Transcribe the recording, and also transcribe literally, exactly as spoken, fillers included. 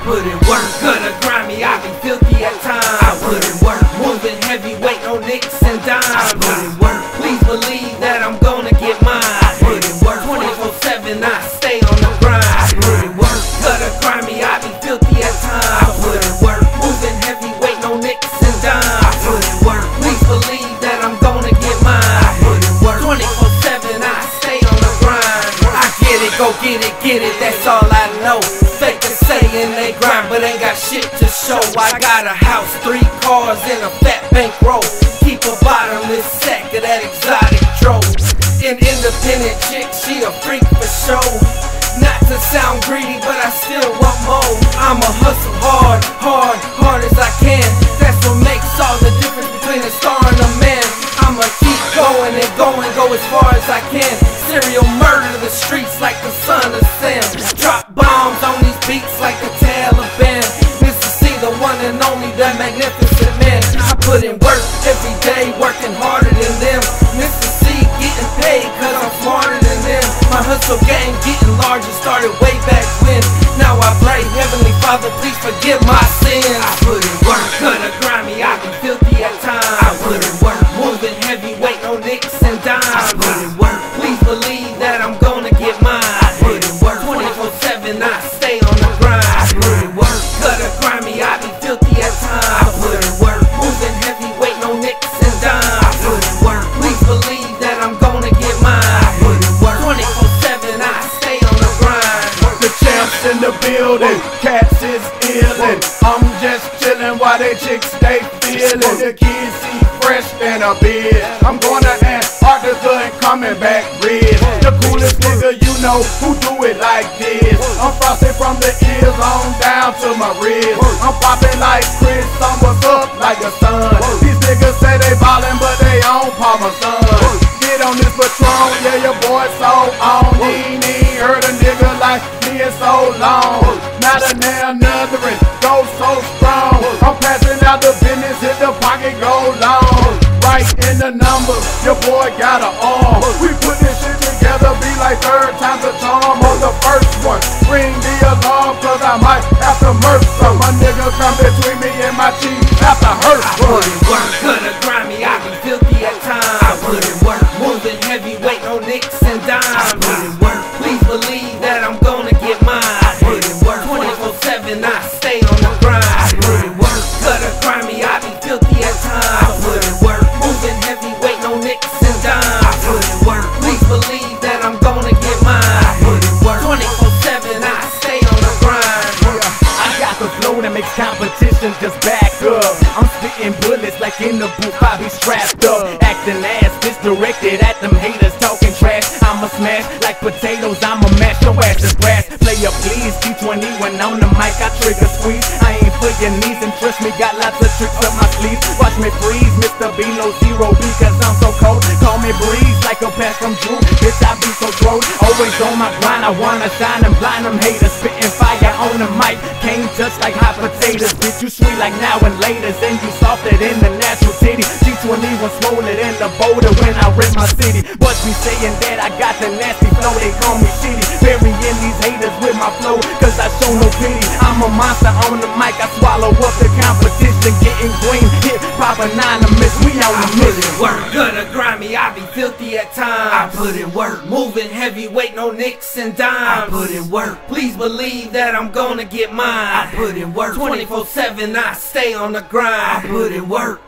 put in work, gutter grimy, I be filthy at times. I put in work, moving heavyweight, no nicks and dimes. I put in work, please believe that I'm gonna get mine. I put in work, twenty-four seven, I stay on the grind. I put in work, gutter grimy, I be filthy at times. I put in work, moving heavyweight, no nicks and dimes. I put in work, please believe that I'm gonna get mine. I put in work, twenty-four seven, I stay on the grind. I get it, go get it, get it, that's all I know. Fake to say and they grind, but ain't got shit to show. I got a house, three cars, and a fat bankroll. Keep a bottomless sack of that exotic dro. An independent chick, she a freak for show. Not to sound greedy, but I still want more. I'ma hustle hard, hard, hard as I can. That's what makes all the difference between a star and a man. I'ma keep going and going, go as far as I can. Serial murder the streets like the son of Sam. Drop bombs on these beats like the Taliban. Mister C, the one and only, the magnificent man. I put in work every day, working harder than them. Mister C getting paid cause I'm smarter than them. My hustle game getting larger, started way back when. Now I pray, Heavenly Father, please forgive my sins. I put in work, gutter grimy, I be filthy at times. I put in work, moving heavyweight, no nicks and dimes. I put in work, please believe that I'm gonna get mine. I put in work, twenty-four seven, I stay on the grind. I put in work, gutter grimy, I be filthy at times. I put in work, moving heavyweight, no nicks and dimes. I put in work, please believe that I'm gonna get mine. I put in work, twenty-four seven, I stay on the grind. The champs in the building, cats is illin'. I'm just chillin' while they chicks they feelin'. The kids see fresh than a beard. I'm going to Antarctica and coming back red. The coolest nigga you know who do it like this. I'm frosted from the ears on down to my ribs. I'm popping like Chris, summer's up like the sun. These niggas say they ballin', but they on Parmesan. Get on this Patron, yeah, your boy so on. He ain't heard a nigga like me in so long. Not a damn nothing, go so strong. I'm passing out the business, hit the pocket, go long. Right in the number, your boy got an arm. We put this shit together, be like third time's a charm. On the first one, ring the alarm, cause I might have to murk some. My nigga come between me and my cheese, have to hurt. I put in work, gutter grimy, I be filthy at times. I put in work, moving heavyweight, no nicks and dimes. I put in work, please believe that I'm gonna get mine. I put in work, twenty-four seven, I stay on the grind. I put in work, gutter grimy, I be filthy at times. I put in work, moving heavyweight, no nicks and dimes. I put in work, please believe that I'm gonna get mine. I put in work, twenty-four seven, I stay on the grind. I got the flow that makes competition just back up. I'm spitting bullets like in the booth, I be strapped up. Acting ass, misdirected at them haters talking trash. I'ma smash like potatoes, I'ma mash your ass to grass. Player please, T twenty when on the mic, I trigger squeeze. I ain't for your knees and trust me, got lots of tricks up my sleeve. Watch me freeze, Mister B, no zero because I'm so cold. Call me breeze like a pass from Drew, bitch I be so throat. Always on my grind, I wanna shine and blind them haters. Spitting fire on the mic, can't touch like hot potatoes. Bitch you sweet like now and laters, and you softer than the natural titty. T twenty-one swollen in the boulder when I rip my city. But be saying that I got the nasty flow, they call me shitty. Burying these haters with my flow, cause I show no pity. I'm a monster on the mic, I swallow up the competition. Getting green, hip, pop anonymous, we on the mission. Work, gutter grimy, I be filthy at times. I put in work, moving heavyweight, no nicks and dimes. I put in work, please believe that I'm gonna get mine. I put in work, twenty-four seven, I stay on the grind. I put in work.